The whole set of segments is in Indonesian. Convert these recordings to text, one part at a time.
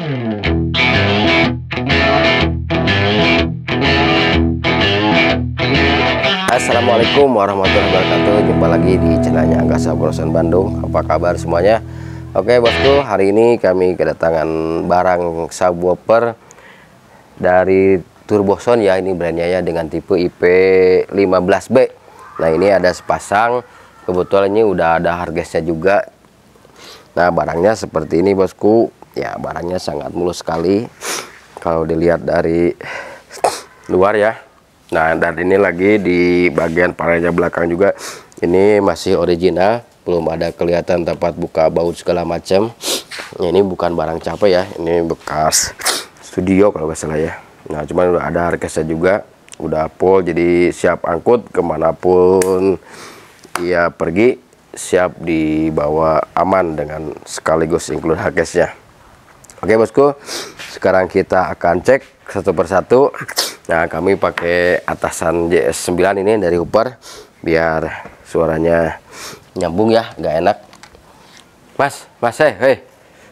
Assalamualaikum warahmatullahi wabarakatuh. Jumpa lagi di channelnya Angga Sabrosan Bandung. Apa kabar semuanya? Oke bosku, hari ini kami kedatangan barang subwoofer dari Turboson ya. Ini brandnya ya, dengan tipe IP15B. Nah ini ada sepasang. Kebetulan ini udah ada harganya juga. Nah barangnya seperti ini bosku. Ya barangnya sangat mulus sekali kalau dilihat dari luar ya. Nah dan ini lagi di bagian panelnya belakang juga ini masih original, belum ada kelihatan tempat buka baut segala macam. Ini bukan barang capek ya, ini bekas studio kalau nggak salah ya. Nah cuman udah ada harganya juga, udah full, jadi siap angkut kemanapun ia pergi, siap dibawa aman dengan sekaligus include harganya. Oke bosku, sekarang kita akan cek satu persatu. Nah kami pakai atasan JS9 ini dari Hooper biar suaranya nyambung ya, nggak enak. Mas hei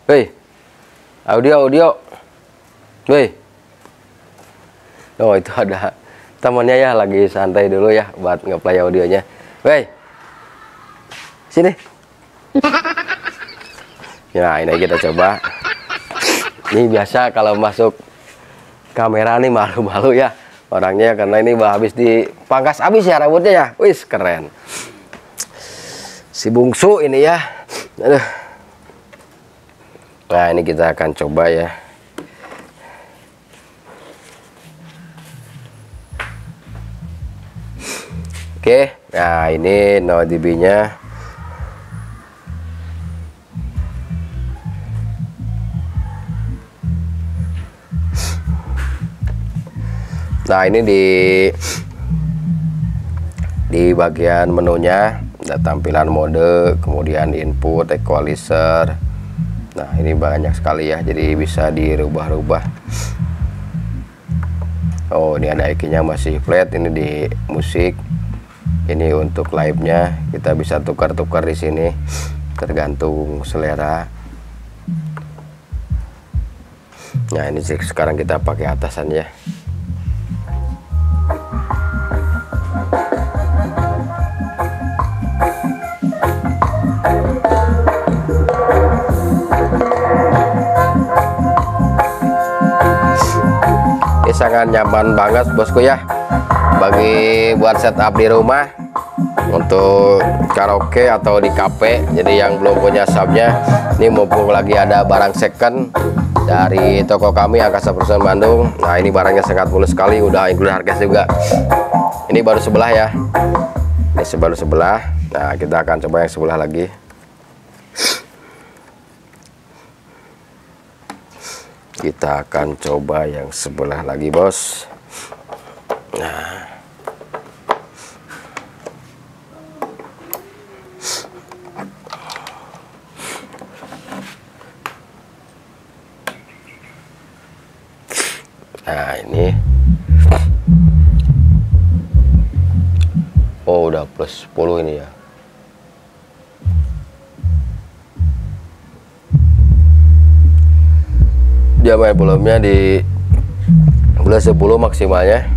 audio weh. Oh itu ada temannya ya, lagi santai dulu ya buat ngeplay audionya. Weh sini. Nah ini kita coba. Ini biasa kalau masuk kamera nih malu-malu ya orangnya, karena ini habis dipangkas habis ya rambutnya ya. Wis keren si bungsu ini ya. Aduh. Nah ini kita akan coba ya. Oke, nah ini 0 dB nya. Nah ini di bagian menunya ada tampilan mode, kemudian input, equalizer. Nah ini banyak sekali ya, jadi bisa dirubah-rubah. Oh ini ada EQ-nya masih flat, ini di musik. Ini untuk live-nya kita bisa tukar-tukar di sini tergantung selera. Nah ini sekarang kita pakai atasannya. Ini sangat nyaman banget bosku ya, bagi buat setup di rumah untuk karaoke atau di kafe. Jadi yang belum punya subnya, ini mumpung lagi ada barang second dari toko kami Angga Sabrosan Bandung. Nah ini barangnya sangat mulus sekali, udah include harga juga. Ini baru sebelah ya, ini baru sebelah. Nah kita akan coba yang sebelah lagi. Kita akan coba yang sebelah lagi bos. Nah ini oh udah plus 10 ini ya. Dia main volumenya di plus 10 maksimalnya.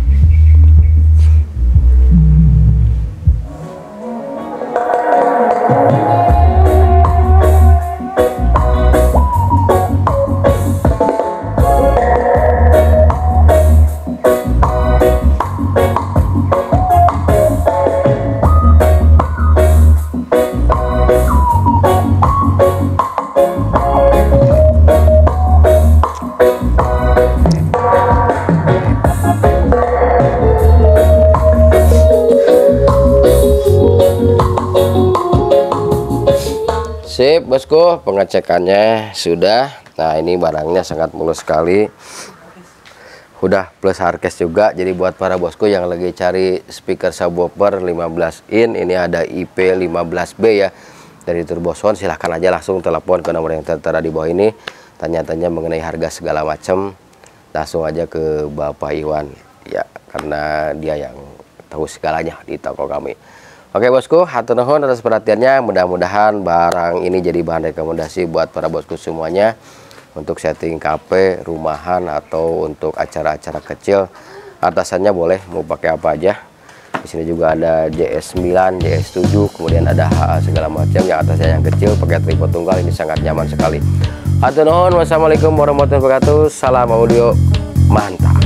Sip bosku, pengecekannya sudah. Nah ini barangnya sangat mulus sekali, udah plus hardcase juga. Jadi buat para bosku yang lagi cari speaker subwoofer 15 in, ini ada IP15B ya dari Turboson. Silahkan aja langsung telepon ke nomor yang tertera di bawah ini, tanya-tanya mengenai harga segala macam. Langsung aja ke Bapak Iwan ya, karena dia yang tahu segalanya di toko kami. Oke bosku, hatur nuhun atas perhatiannya. Mudah-mudahan barang ini jadi bahan rekomendasi buat para bosku semuanya. untuk setting kafe, rumahan, atau untuk acara-acara kecil. Atasannya boleh mau pakai apa aja. Di sini juga ada JS9, JS7, kemudian ada HA segala macam. Yang atasnya yang kecil pakai tripod tunggal, ini sangat nyaman sekali. Hatur nuhun, wassalamualaikum warahmatullahi wabarakatuh. Salam audio mantap.